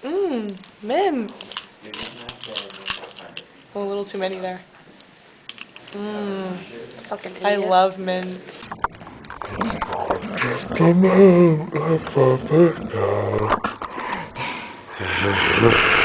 Mmm, mints. A little too many there. Mmm, Fucking I idiot. love mints. Come on,